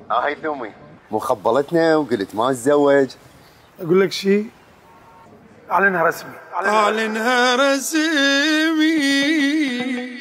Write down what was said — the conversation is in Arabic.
هاي ثومي مو خبلتنا وقلت ما اتزوج. اقول لك شيء، اعلنها رسمي. اعلنها رسمي.